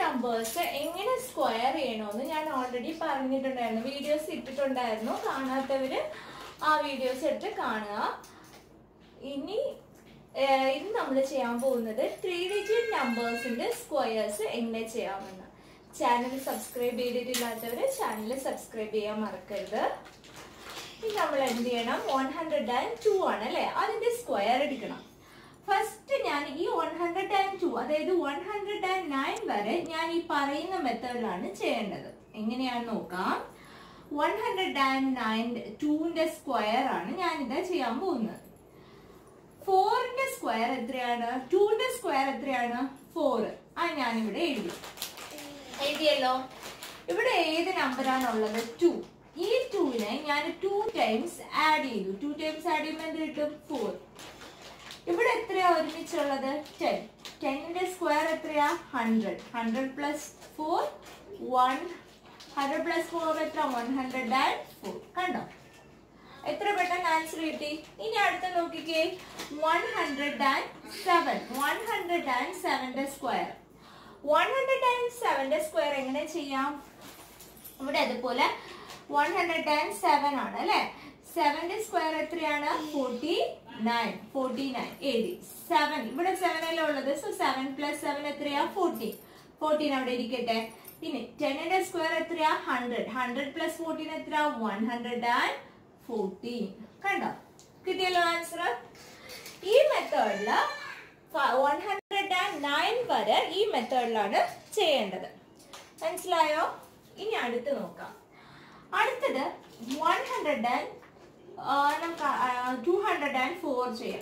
Numbers എങ്ങനെ square ചെയ്യണമെന്ന് ഞാൻ ഓൾറെഡി പറഞ്ഞിട്ടുണ്ടായിരുന്നു, വീഡിയോസ് ഇട്ടിട്ടുണ്ടായിരുന്നു. കാണാത്തവര് ആ വീഡിയോസ് എടുത്ത് കാണുക. ഇനി ഇത് നമ്മൾ ചെയ്യാൻ പോകുന്നത് 3 ഡിജിറ്റ് നമ്പേഴ്സിന്റെ സ്ക്വയേഴ്സ് എങ്ങനെ ചെയ്യാമെന്ന്. ചാനൽ സബ്സ്ക്രൈബ് ചെയ്തിട്ടില്ലാത്തവര് ചാനൽ സബ്സ്ക്രൈബ് ചെയ്യാൻ മറക്കരുത്. ഇനി നമ്മൾ എന്ത് ചെയ്യണം? 102 ആണ് അല്ലെ, അതിന്റെ സ്ക്വയർ എടുക്കണം. ഫസ്റ്റ് ഞാൻ ഈ 102, അതായത് 109 വരെ ഞാൻ ഈ പറയുന്ന മെത്തേഡിലാണ് ചെയ്യേണ്ടത്. എങ്ങനെയാണെന്ന് നോക്കാം. 102ന്റെ സ്ക്വയർ ആണ് ഞാനിതാ ചെയ്യാൻ പോകുന്നത്. 4ന്റെ സ്ക്വയർ എത്രയാണ്? 2ന്റെ സ്ക്വയർ എത്രയാണ്? 4. അത് ഞാനിവിടെ എഴുതിയല്ലോ. ഇവിടെ ഏത് നമ്പറാണുള്ളത്? 2. ഈ 2നെ ഞാൻ 2 ടൈംസ് ആഡ് ചെയ്തു. 2 ടൈംസ് ആഡ് ചെയ്യുമ്പോൾ എന്ത് കിട്ടും? 4. ഇവിടെ എത്രയാ ഒരുമിച്ചുള്ളത്? 10. 10ന്റെ സ്ക്വയർ എത്രയാ? 100. 100 പ്ലസ് 4 100 പ്ലസ് 4 എത്ര? 104. കണ്ടോ എത്ര പെട്ടെന്ന് ആൻസർ കിട്ടി. ഇനി അടുത്ത നോക്കിക്കേ, 107. 107ന്റെ സ്ക്വയർ. 107ന്റെ സ്ക്വയർ എങ്ങനെ ചെയ്യാം? ഇവിടെ അതുപോലെ 107 ആണ് അല്ലെ. 7ന്റെ സ്ക്വയർ എത്രയാണ്? 49. 49 എഴുതി. 7 ഇവിടെ 7 അല്ലേ ഉള്ളത്. സോ 7 പ്ലസ് 7 എത്രയാ? 14. 14 അവിടെ ഇരിക്കട്ടെ. ഇനി 10ന്റെ സ്ക്വയർ എത്രയാ? 100. 100 പ്ലസ് 14 എത്ര? 114. കണ്ടോ കിട്ടിയല്ലോ ആൻസർ. ഈ മെത്തേഡില് 109 വരെ ഈ മെത്തേഡിലാണ് ചെയ്യേണ്ടത്. മനസ്സിലായോ? ഇനി അടുത്ത് നോക്കാം. അടുത്തത് 204 ചെയ്യാം.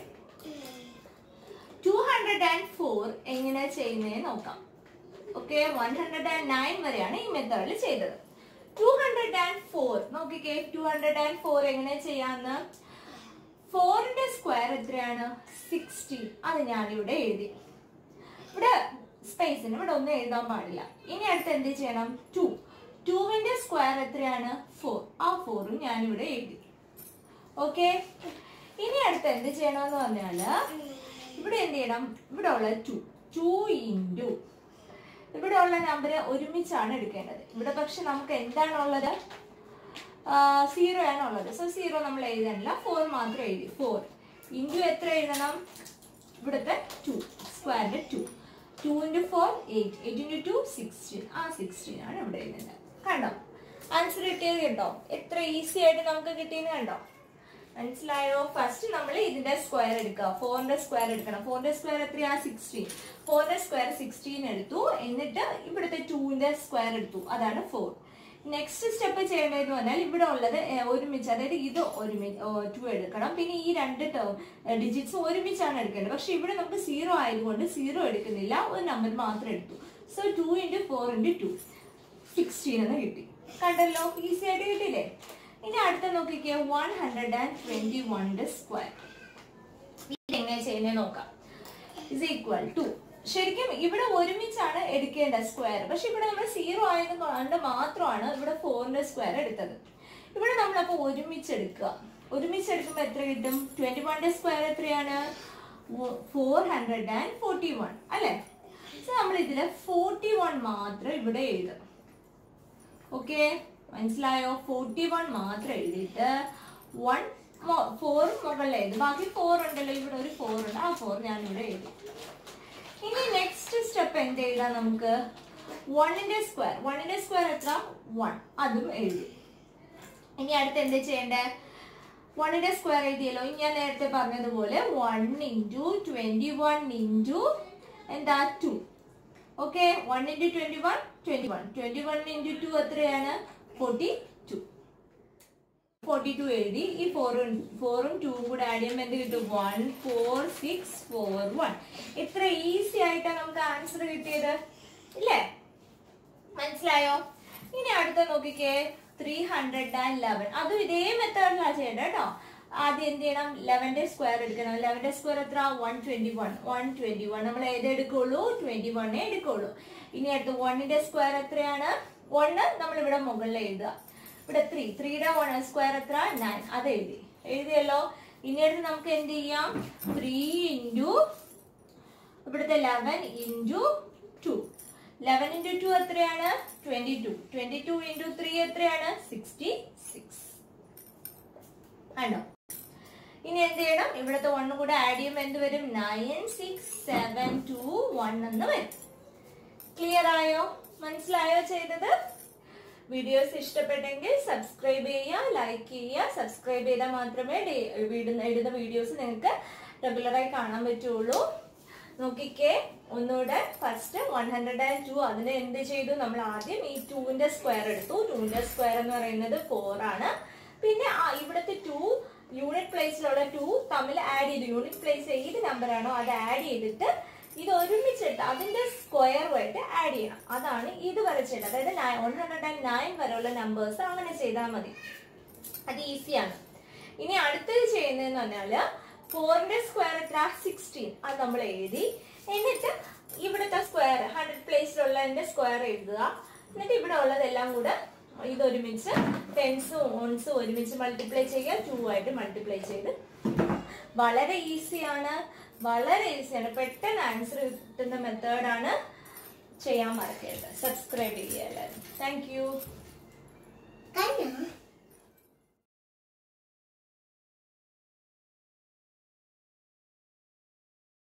204 എങ്ങനെ ചെയ്യുന്നേ നോക്കാം. ഓക്കെ, 109 വരെയാണ് ഈ മെത്തേഡിൽ ചെയ്തത്. 204 നോക്കിക്കേ. 204 എങ്ങനെ ചെയ്യാന്ന്? 4ന്റെ സ്ക്വയർ എത്രയാണ്? 60. അത് ഞാനിവിടെ എഴുതി. ഇവിടെ സ്പേസിന് ഇവിടെ ഒന്നും എഴുതാൻ പാടില്ല. ഇനി അടുത്ത് എന്ത് ചെയ്യണം? 2. 2ന്റെ സ്ക്വയർ എത്രയാണ്? 4. ആ 4ഉം ഞാനിവിടെ എഴുതി. ഓക്കെ, ഇനി അടുത്ത് എന്ത് ചെയ്യണമെന്ന് പറഞ്ഞാല് ഇവിടെ എന്ത് ചെയ്യണം? ഇവിടെ ഉള്ള 2 ഇൻറ്റു ഇവിടെ ഉള്ള നമ്പർ ഒരുമിച്ചാണ് എടുക്കേണ്ടത്. ഇവിടെ പക്ഷെ നമുക്ക് എന്താണുള്ളത്? 0 ആണുള്ളത്. സോ 0 നമ്മൾ എഴുതണില്ല, 4 മാത്രം എഴുതി. 4 ഇൻറ്റു എത്ര എഴുതണം? ഇവിടുത്തെ 2 സ്ക്വയറിന്റെ 2. 2 ഇൻറ്റു 4 8. 8 ഇൻറ്റു 2 16. ആ 16 ആണ് ഇവിടെ എഴുതുന്നത്. കണ്ടോ ആൻസർ കിട്ടിയത്? കേട്ടോ എത്ര ഈസി ആയിട്ട് നമുക്ക് കിട്ടിയെന്ന് കണ്ടോ? മനസ്സിലായോ? ഫസ്റ്റ് നമ്മൾ ഇതിന്റെ സ്ക്വയർ എടുക്കുക. 4ന്റെ സ്ക്വയർ എടുക്കണം. 4ന്റെ സ്ക്വയർ എത്രയാ? 16. 4ന്റെ സ്ക്വയർ 16 എടുത്തു. എന്നിട്ട് ഇവിടുത്തെ 2ന്റെ സ്ക്വയർ എടുത്തു. അതാണ് 4. നെക്സ്റ്റ് സ്റ്റെപ്പ് ചെയ്യേണ്ടതെന്ന് പറഞ്ഞാൽ ഇവിടെ ഉള്ളത് ഒരുമിച്ച്, അതായത് ഇത് ഒരുമിച്ച് 2 എടുക്കണം. പിന്നെ ഈ 2 ഡിജിറ്റ്സ് ഒരുമിച്ചാണ് എടുക്കേണ്ടത്. പക്ഷെ ഇവിടെ നമുക്ക് 0 ആയതുകൊണ്ട് 0 എടുക്കുന്നില്ല, ഒരു നമ്പർ മാത്രം എടുത്തു. സോ 2 ഇൻറ്റു 4 ഇൻറ്റു 2 16 എന്ന് കിട്ടി. കണ്ടല്ലോ, ഈസി ആയിട്ട് കിട്ടിയില്ലേ? ഇനി അടുത്ത നോക്കിക്കേ, 121ന്റെ സ്ക്വയർ. ഇതെങ്ങനെ ചെയ്യുന്നത് നോക്കാം. ഇസ് ഈക്വൽ ടു, ശരിക്കും ഇവിടെ ഒരുമിച്ചാണ് എടുക്കേണ്ട സ്ക്വയർ. പക്ഷെ ഇവിടെ നമ്മൾ 0 ആയത് കൊണ്ട് മാത്രമാണ് ഇവിടെ 4ന്റെ സ്ക്വയർ എടുത്തത്. ഇവിടെ നമ്മളപ്പോ ഒരുമിച്ചെടുക്കുക. ഒരുമിച്ചെടുക്കുമ്പോ എത്ര കിട്ടും? 21ന്റെ സ്ക്വയർ എത്രയാണ്? 441 അല്ലെ. സോ നമ്മൾ ഇതില് 41 മാത്രം ഇവിടെ എഴുതും. ഓക്കെ, മനസ്സിലായോ? 41 മാത്രം എഴുതിയിട്ട് 4 മുകളിൽ എഴുതും. ബാക്കി 4 ഉണ്ടല്ലോ, ഇവിടെ ഒരു 4 ഉണ്ട്. ആ 4 ഞാൻ ഇവിടെ എഴുതി. ഇനി നെക്സ്റ്റ് സ്റ്റെപ്പ് എന്ത് എഴുതാം നമുക്ക്? 1ന്റെ സ്ക്വയർ. 1ന്റെ സ്ക്വയർ എത്ര? 1. അതും എഴുതി. ഇനി അടുത്ത് എന്ത് ചെയ്യണ്ടേ? 1ന്റെ സ്ക്വയർ എഴുതിയല്ലോ. ഇനി ഞാൻ നേരത്തെ പറഞ്ഞതുപോലെ 1 ഇൻറ്റു 21 ഇൻറ്റു എന്താ? 2. Okay, 1 into 21 21. 21 ഇൻറ്റു 2 എത്രയാണ്? 42. 42 എഴുതി. ഈ 4ഉം 2ഉം കൂടെ ആഡ് ചെയ്യുമ്പോൾ എന്ത് കിട്ടും? 14641. എത്ര ഈസി ആയിട്ടാണ് നമുക്ക് ആൻസർ കിട്ടിയത് ഇല്ലേ? മനസ്സിലായോ? ഇനി അടുത്ത നോക്കിക്കേ, 311. അതും ഇതേ മെത്തേഡിലാണ് ചെയ്യേണ്ടത് കേട്ടോ. ആദ്യം എന്ത് ചെയ്യണം? 11ന്റെ സ്ക്വയർ എടുക്കണം. 11ന്റെ സ്ക്വയർ എത്ര? 121. നമ്മൾ ഏതെടുക്കുള്ളൂ? 21 എടുക്കുള്ളൂ. ഇനി അടുത്ത് 1ന്റെ സ്ക്വയർ എത്രയാണ്? 1 നമ്മൾ ഇവിടെ മുകളിൽ എഴുതുക. ഇവിടെ 3യുടെ സ്ക്വയർ എത്ര? 9. അത് എഴുതിയല്ലോ. ഇനി അടുത്ത് നമുക്ക് എന്ത് ചെയ്യാം? 3 ഇൻറ്റു ഇവിടുത്തെ 11 ഇൻറ്റു 2. 11 into 2 എത്രയാണ്? 22. 22 into 3 എത്രയാണ്? 66. ആണോ? ഇനി എന്ത് ചെയ്യണം? ഇവിടുത്തെ 1 കൂടെ ആഡ് ചെയ്യുമ്പോൾ എന്ത് വരും? 9, 6, 7, 2, 1 എന്ന് വരും. ക്ലിയർ ആയോ? മനസ്സിലായോ ചെയ്തത്? വീഡിയോസ് ഇഷ്ടപ്പെട്ടെങ്കിൽ സബ്സ്ക്രൈബ് ചെയ്യുക, ലൈക്ക് ചെയ്യുക. സബ്സ്ക്രൈബ് ചെയ്താൽ മാത്രമേ ഇടുന്ന വീഡിയോസ് നിങ്ങൾക്ക് റെഗുലറായി കാണാൻ പറ്റുള്ളൂ. നോക്കിക്കേ, ഒന്നുകൂടെ ഫസ്റ്റ് 102. അതിന് എന്ത് ചെയ്തു? നമ്മൾ ആദ്യം ഈ 2ന്റെ സ്ക്വയർ എടുത്തു. 2ന്റെ സ്ക്വയർ എന്ന് പറയുന്നത് 4 ആണ്. പിന്നെ ഇവിടുത്തെ 2 യൂണിറ്റ് പ്ലേസിലുള്ള 2 തമ്മിൽ ആഡ് ചെയ്തു. യൂണിറ്റ് പ്ലേസ് ഏത് നമ്പർ ആണോ അത് ആഡ് ചെയ്തിട്ട് ഇത് ഒരുമിച്ചെടുത്ത് അതിന്റെ സ്ക്വയറുമായിട്ട് ആഡ് ചെയ്യണം. അതാണ് ഇത് വരെ ചെയ്തത്. അതായത് 109 വരെയുള്ള നമ്പേഴ്സ് അങ്ങനെ ചെയ്താൽ മതി. അത് ഈസിയാണ്. ഇനി അടുത്തത് ചെയ്യുന്നതെന്ന് പറഞ്ഞാല് 4ന്റെ സ്ക്വയർ എത്ര? 16. അത് നമ്മൾ എഴുതി. എന്നിട്ട് ഇവിടുത്തെ സ്ക്വയർ 100 പ്ലേസിലുള്ളതിന്റെ സ്ക്വയർ എഴുതുക. എന്നിട്ട് ഇവിടെ ഉള്ളതെല്ലാം കൂടെ ഇതൊരുമിച്ച് 10s 1s ഒരുമിച്ച് മൾട്ടിപ്ലൈ ചെയ്യുക. 2 ആയിട്ട് മൾട്ടിപ്ലൈ ചെയ്ത്. വളരെ ഈസിയാണ്, വളരെ ഈസിയാണ്. പെട്ടെന്ന് ആൻസർ കിട്ടുന്ന മെത്തേഡാണ്. ചെയ്യാൻ മറക്കരുത്. സബ്സ്ക്രൈബ് ചെയ്യുക എല്ലാവരും. Thank U.